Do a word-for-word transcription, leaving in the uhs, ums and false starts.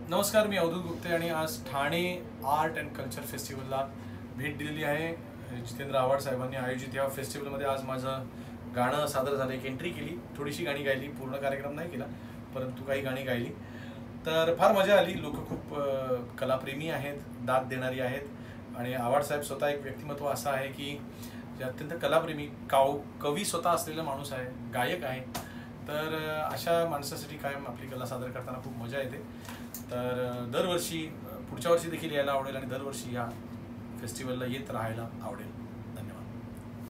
नमस्कार, मी अवधूत गुप्ते आणि आज ठाणे आर्ट अँड कल्चर फेस्टिवलला भेट दिलेली आहे। जितेंद्र आव्हाड साहेबांनी आयोजित या फेस्टिवलमध्ये आज माझं गाणं सादर झालं, एक एंट्री केली, थोडीशी गाणी गायली, पूर्ण कार्यक्रम नाही केला परंतु काही गाणी गायली। तर फार मजा आली। लोक खूप कलाप्रेमी आहेत, दाद देणारी आहेत आणि आव्हाड साहेब स्वतः एक व्यक्तिमत्व असं आहे की जे अत्यंत कलाप्रेमी, काव कवी स्वतः असलेला माणूस आहे, गायक आहे। तर अशा माणसासाठी कायम आपली कला सादर करताना खूप मजा येते। तर दरवर्षी पुढच्या वर्षी देखील यायला आवडेल आणि दरवर्षी या फेस्टिवलला येत राहायला आवडेल।